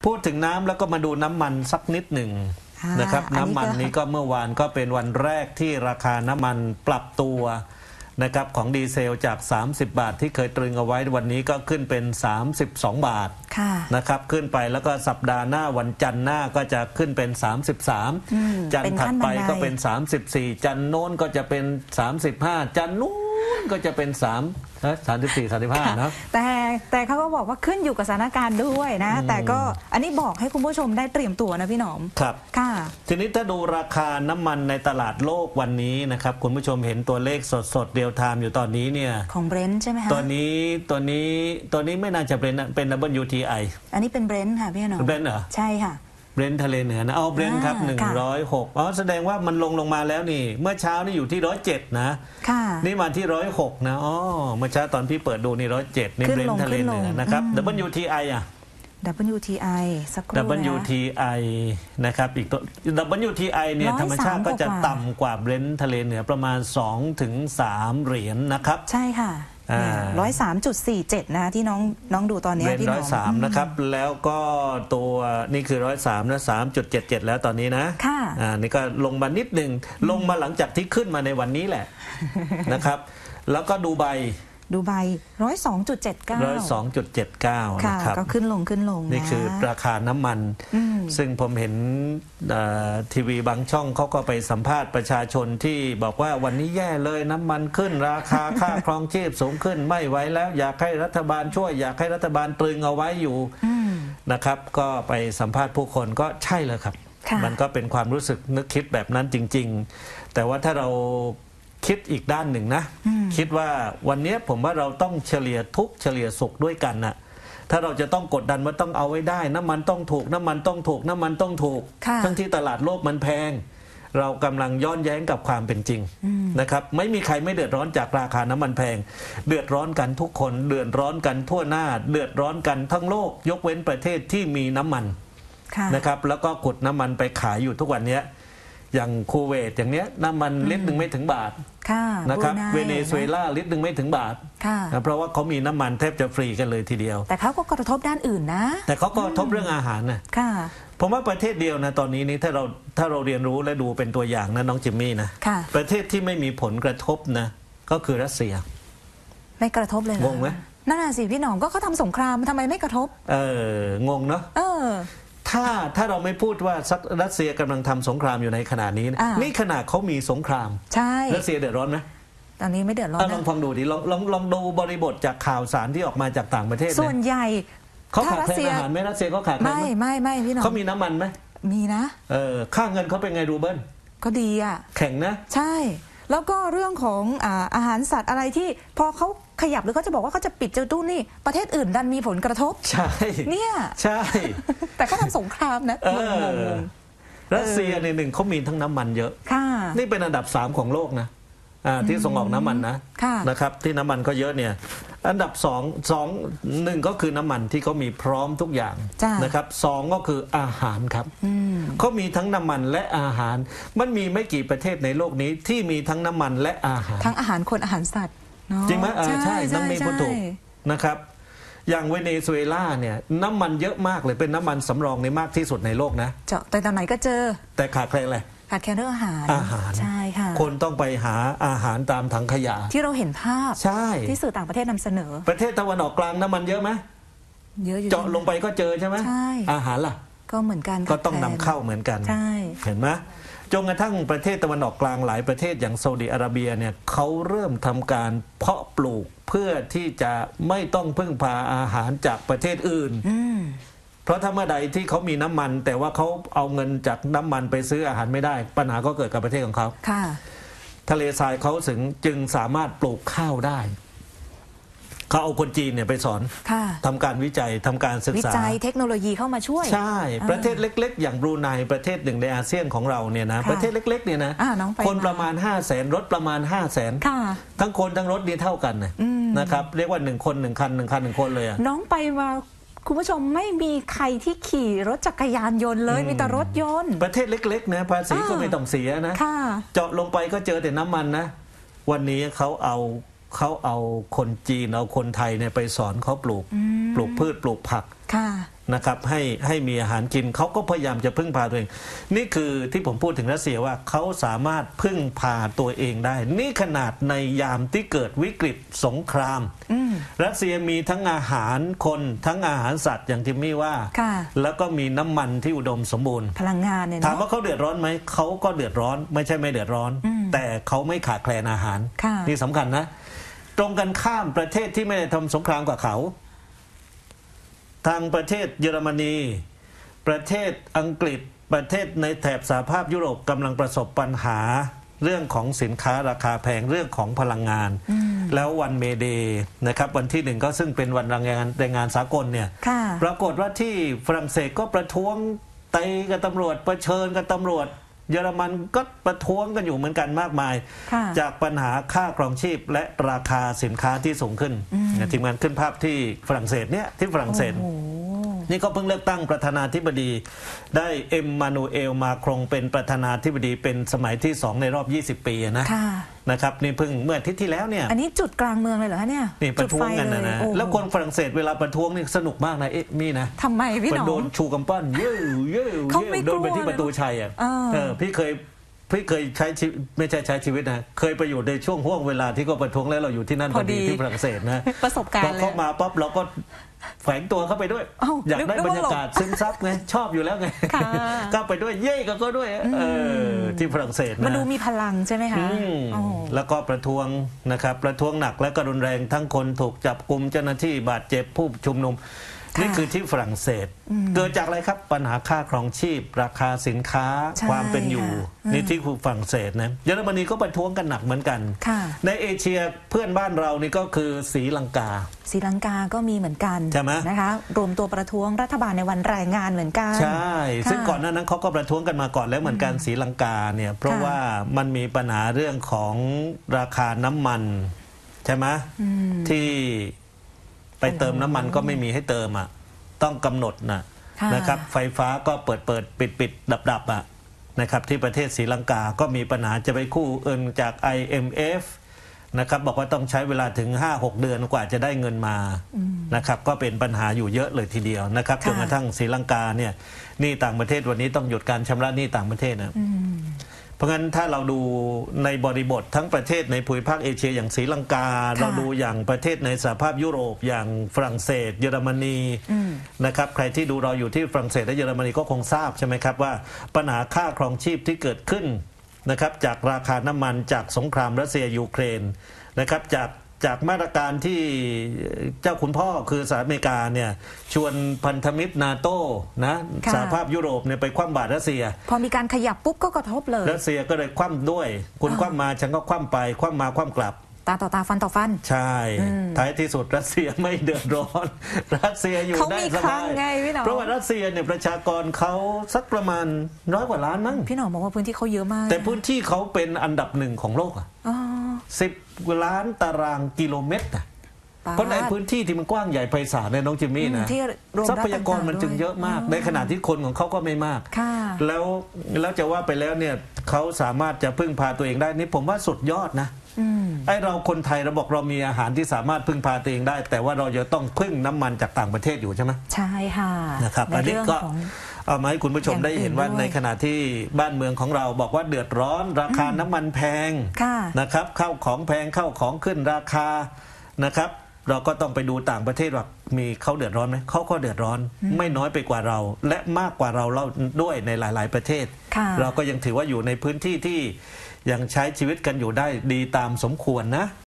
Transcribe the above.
พูดถึงน้ำแล้วก็มาดูน้ำมันสักนิดหนึ่งนะครับน้ำมันนี้ก็เมื่อวานก็เป็นวันแรกที่ราคาน้ำมันปรับตัวนะครับของดีเซลจาก30 บาทที่เคยตรึงเอาไว้วันนี้ก็ขึ้นเป็น32 บาทนะครับขึ้นไปแล้วก็สัปดาห์หน้าวันจันทร์หน้าก็จะขึ้นเป็น33จันทร์ถัดไปก็เป็น34จันทร์โน้นก็จะเป็น35จันทร์นู้นก็จะเป็น34-35นะแต่เขาก็บอกว่าขึ้นอยู่กับสถานการณ์ด้วยนะแต่ก็อันนี้บอกให้คุณผู้ชมได้เตรียมตัวนะพี่หนอมครับค่ะทีนี้ถ้าดูราคาน้ำมันในตลาดโลกวันนี้นะครับคุณผู้ชมเห็นตัวเลขสดเรียลไทม์อยู่ตอนนี้เนี่ยของเบรนท์ใช่ไหมคะตัวนี้ไม่น่าจะเป็น WTI อันนี้เป็นเบรนท์ค่ะพี่หนอมเบรนท์เหรอใช่ค่ะเบรนท์ทะเลเหนือนะเบรนท์ครับ106แสดงว่ามันลงมาแล้วนี่เมื่อเช้านี่อยู่ที่107นะนี่มาที่106นะเมื่อเช้าตอนพี่เปิดดูนี่107นี่เบรนท์ทะเลเหนือนะครับ WTI อ่ะ WTI สักครู่ WTI นะครับอีกตัว WTI เนี่ยธรรมชาติก็จะต่ำกว่าเบรนท์ทะเลเหนือประมาณ 2-3 เหรียญนะครับใช่ค่ะ103.47นะที่น้องดูตอนนี้พี่น้อง103นะครับแล้วก็ตัวนี่คือ103นะ 3.77 แล้วตอนนี้นะนี่ก็ลงมานิดหนึ่งลงมาหลังจากที่ขึ้นมาในวันนี้แหละนะครับแล้วก็ดูไบ102.79นะครับก็ขึ้นลงนี่คือราคาน้ำมันซึ่งผมเห็นทีวีบางช่องเขาก็ไปสัมภาษณ์ประชาชนที่บอกว่าวันนี้แย่เลยน้ำมันขึ้นราคาค่าครองชีพสูงขึ้นไม่ไหวแล้วอยากให้รัฐบาลช่วยอยากให้รัฐบาลตรึงเอาไว้อยู่นะครับก็ไปสัมภาษณ์ผู้คนก็ใช่เลยครับมันก็เป็นความรู้สึกนึกคิดแบบนั้นจริงๆแต่ว่าถ้าเราคิดอีกด้านหนึ่งนะคิดว่าวันนี้ผมว่าเราต้องเฉลี่ยทุกข์เฉลี่ยสุขด้วยกันนะถ้าเราจะต้องกดดันว่าต้องเอาไว้ได้น้ำมันต้องถูกทั้งที่ตลาดโลกมันแพงเรากำลังย้อนแย้งกับความเป็นจริงนะครับไม่มีใครไม่เดือดร้อนจากราคาน้ำมันแพงเดือดร้อนกันทุกคนเดือดร้อนกันทั่วหน้าเดือดร้อนกันทั้งโลกยกเว้นประเทศที่มีน้ำมันนะครับแล้วก็ขุดน้ำมันไปขายอยู่ทุกวันนี้อย่างคูเวตอย่างเนี้ยน้ำมันลิตรหนึ่งไม่ถึงบาทนะครับเวเนซุเอลาลิตรหนึ่งไม่ถึงบาทเพราะว่าเขามีน้ำมันแทบจะฟรีกันเลยทีเดียวแต่เขาก็กระทบด้านอื่นนะแต่เขาก็กระทบเรื่องอาหารนะผมว่าประเทศเดียวนะตอนนี้นี่ถ้าเราเรียนรู้และดูเป็นตัวอย่างนะน้องจิมมี่นะประเทศที่ไม่มีผลกระทบนะก็คือรัสเซียไม่กระทบเลยงงไหมนั่นน่ะสิพี่หนอมก็เขาทำสงครามทำไมไม่กระทบงงเนาะถ้าเราไม่พูดว่ารัสเซียกำลังทำสงครามอยู่ในขณะนี้นี่ขณะเขามีสงครามใช่รัสเซียเดือดร้อนไหมตอนนี้ไม่เดือดร้อนลองฟังดูดิลองดูบริบทจากข่าวสารที่ออกมาจากต่างประเทศส่วนใหญ่เขาขาดแคลนอาหารไหมรัสเซียเขาขาดแคลนไหมไม่พี่หนอมเขามีน้ำมันไหมมีนะค่าเงินเขาเป็นไงรูเบิลก็ดีอ่ะแข็งนะใช่แล้วก็เรื่องของอาหารสัตว์อะไรที่พอเขาขยับหรือเขาจะบอกว่าเขาจะปิดเจ้าตู้นี่ประเทศอื่นดันมีผลกระทบใช่เนี่ยใช่แต่เขาทำสงครามนะรัสเซียในหนึ่งเขามีทั้งน้ำมันเยอะนี่เป็นอันดับ3ของโลกนะที่ส่งออกน้ำมันนะครับที่น้ำมันก็เยอะเนี่ยอันดับ1ก็คือน้ำมันที่เขามีพร้อมทุกอย่างนะครับ2ก็คืออาหารครับเขามีทั้งน้ำมันและอาหารมันมีไม่กี่ประเทศในโลกนี้ที่มีทั้งน้ำมันและอาหารทั้งอาหารคนอาหารสัตว์จริงไหมใช่ต้องมีคนถูกนะครับอย่างเวเนซุเอลาเนี่ยน้ำมันเยอะมากเลยเป็นน้ำมันสำรองในมากที่สุดในโลกนะแต่ตอนไหนก็เจอแต่ขาดแคลนอะไรขาดแคลนเรื่องอาหารใช่ค่ะคนต้องไปหาอาหารตามถังขยะที่เราเห็นภาพใช่ที่สื่อต่างประเทศนำเสนอประเทศตะวันออกกลางน้ำมันเยอะไหมเยอะอยู่เจาะลงไปก็เจอใช่ไหมอาหารล่ะก็เหมือนกันก็ต้องนำเข้าเหมือนกันเห็นไหมจนกระทั่งประเทศตะวันออกกลางหลายประเทศอย่างซาอุดิอาระเบียเนี่ยเขาเริ่มทำการเพาะปลูกเพื่อที่จะไม่ต้องพึ่งพาอาหารจากประเทศอื่นเพราะถ้าเมื่อใดที่เขามีน้ำมันแต่ว่าเขาเอาเงินจากน้ำมันไปซื้ออาหารไม่ได้ปัญหาก็เกิดกับประเทศของเขาทะเลทรายเขาจึงสามารถปลูกข้าวได้เขาเอาคนจีนเนี่ยไปสอนทำการวิจัยทำการศึกษาวิจัยเทคโนโลยีเข้ามาช่วยใช่ประเทศเล็กๆอย่างบรูไนประเทศหนึ่งในอาเซียนของเราเนี่ยนะประเทศเล็กๆเนี่ยนะคนประมาณ500,000รถประมาณ500,000ทั้งคนทั้งรถนี่เท่ากันนะครับเรียกว่า1คน1คัน1คัน1คนเลยน้องไปมาคุณผู้ชมไม่มีใครที่ขี่รถจักรยานยนต์เลยมีแต่รถยนต์ประเทศเล็กๆนะภาษีก็ไม่ต้องเสียนะเจาะลงไปก็เจอแต่น้ำมันนะวันนี้เขาเอาคนจีนเอาคนไทยเนี่ยไปสอนเขาปลูกพืชปลูกผักนะครับให้มีอาหารกินเขาก็พยายามจะพึ่งพาตัวเองนี่คือที่ผมพูดถึงรัสเซียว่าเขาสามารถพึ่งพาตัวเองได้นี่ขนาดในยามที่เกิดวิกฤตสงครามรัสเซียมีทั้งอาหารคนทั้งอาหารสัตว์อย่างที่มี่ว่าแล้วก็มีน้ำมันที่อุดมสมบูรณ์พลังงานเนี่ยถามว่าเขาเดือดร้อนไหมเขาก็เดือดร้อนไม่ใช่ไม่เดือดร้อนแต่เขาไม่ขาดแคลนอาหารนี่สำคัญนะตรงกันข้ามประเทศที่ไม่ได้ทำสงครามกับเขาทางประเทศเยอรมนีประเทศอังกฤษประเทศในแถบสหภาพยุโรปกำลังประสบปัญหาเรื่องของสินค้าราคาแพงเรื่องของพลังงานแล้ววันเมเดย์นะครับวันที่หนึ่งก็ซึ่งเป็นวันแรงงานสากลเนี่ยปรากฏว่าที่ฝรั่งเศสก็ประท้วงตีกับตำรวจเผชิญกับตำรวจเยอรมันก็ประท้วงกันอยู่เหมือนกันมากมายจากปัญหาค่าครองชีพและราคาสินค้าที่สูงขึ้นทีมงานขึ้นภาพที่ฝรั่งเศสเนี่ยที่ฝรั่งเศสนี่ก็เพิ่งเลือกตั้งประธานาธิบดีได้เอ็มมานูเอลมาครงเป็นประธานาธิบดีเป็นสมัยที่2ในรอบ20 ปีนะครับนี่เพิ่งเมื่ออาทิตย์ที่แล้วเนี่ยอันนี้จุดกลางเมืองเลยเหรอคะเนี่ยนี่ประท้วงกันนะแล้วคนฝรั่งเศสเวลาประท้วงนี่สนุกมากนะมี่นะทำไมพี่หนอโดนชูกำปั้นเย้โดนไปที่ประตูชัยพี่เคยใช้ไม่ใช่ใช้ชีวิตนะเคยไปอยู่ในช่วงห่วงเวลาที่ก็ประท้วงแล้วเราอยู่ที่นั่นพอดีที่ฝรั่งเศสนะประสบการณ์เลยพอเข้ามาปั๊บเราก็แฝงตัวเข้าไปด้วยอยากได้บรรยากาศซึมซับไงชอบอยู่แล้วไงก็ไปด้วยเย่ก็ด้วยที่ฝรั่งเศสนะมันดูมีพลังใช่ไหมคะแล้วก็ประท้วงนะครับประท้วงหนักและก็รุนแรงทั้งคนถูกจับกุมเจ้าหน้าที่บาดเจ็บผู้ชุมนุมนี่คือที่ฝรั่งเศสเกิดจากอะไรครับปัญหาค่าครองชีพราคาสินค้าความเป็นอยู่นี่ที่ฝรั่งเศสนะเยอรมนีก็ประท้วงกันหนักเหมือนกันในเอเชียเพื่อนบ้านเรานี่ก็คือศรีลังกาก็มีเหมือนกันใช่ไหมนะคะรวมตัวประท้วงรัฐบาลในวันแรงงานเหมือนกันใช่ซึ่งก่อนหน้านั้นเขาก็ประท้วงกันมาก่อนแล้วเหมือนกันศรีลังกาเนี่ยเพราะว่ามันมีปัญหาเรื่องของราคาน้ำมันใช่ไหมที่ไปเติมน้ำมันก็ไม่มีให้เติมต้องกำหนดนะครับไฟฟ้าก็เปิดปิดดับนะครับที่ประเทศศรีลังกาก็มีปัญหาจะไปกู้เงินจาก IMF นะครับบอกว่าต้องใช้เวลาถึง 5-6 เดือนกว่าจะได้เงินมานะครับก็เป็นปัญหาอยู่เยอะเลยทีเดียวนะครับจนกระทั่งศรีลังกาเนี่ยหนี้ต่างประเทศวันนี้ต้องหยุดการชำระหนี้ต่างประเทศนะเพราะงั้นถ้าเราดูในบริบททั้งประเทศในภูมิภาคเอเชียอย่างศรีลังกาเราดูอย่างประเทศในสหภาพยุโรปอย่างฝรั่งเศสเยอรมนีนะครับใครที่ดูเราอยู่ที่ฝรั่งเศสและเยอรมนีก็คงทราบใช่ไหมครับว่าปัญหาค่าครองชีพที่เกิดขึ้นนะครับจากราคาน้ำมันจากสงครามรัสเซียยูเครนนะครับจากมาตรการที่เจ้าคุณพ่อคือสหรัฐอเมริกาเนี่ยชวนพันธมิตรนาโต้นะสหภาพยุโรปเนี่ยไปคว่ำบาตรรัสเซียพอมีการขยับปุ๊บก็กระทบเลยรัสเซียก็เลยคว่ำด้วยคุณคว่ำมาฉันก็คว่ำไปคว่ำมาคว่ำกลับตาต่อตาฟันต่อฟันใช่ท้ายที่สุดรัสเซียไม่เดือดร้อนรัสเซียอยู่ได้สบายเพราะว่ารัสเซียเนี่ยประชากรเขาสักประมาณ100 กว่าล้านมั้งพี่หน่อบอกว่าพื้นที่เขาเยอะมากแต่พื้นที่เขาเป็นอันดับ1ของโลก10 ล้านตารางกิโลเมตรเพราะในพื้นที่ที่มันกว้างใหญ่ไพศาลเนี่ยน้องจิมมี่นะทรัพยากรมันจึงเยอะมากในขณะที่คนของเขาก็ไม่มากแล้วจะว่าไปแล้วเนี่ยเขาสามารถจะพึ่งพาตัวเองได้นี่ผมว่าสุดยอดนะไอเราคนไทยเราบอกเรามีอาหารที่สามารถพึ่งพาตัวเองได้แต่ว่าเราจะต้องพึ่งน้ำมันจากต่างประเทศอยู่ใช่ไหมใช่ค่ะนะครับอันนี้ก็เอามาให้คุณผู้ชมได้เห็นว่าในขณะที่บ้านเมืองของเราบอกว่าเดือดร้อนราคาน้ำมันแพงนะครับข้าวของแพงข้าวของขึ้นราคานะครับเราก็ต้องไปดูต่างประเทศว่ามีเขาเดือดร้อนไหมเขาก็เดือดร้อนไม่น้อยไปกว่าเราและมากกว่าเราด้วยในหลายๆประเทศเราก็ยังถือว่าอยู่ในพื้นที่ที่ยังใช้ชีวิตกันอยู่ได้ดีตามสมควรนะ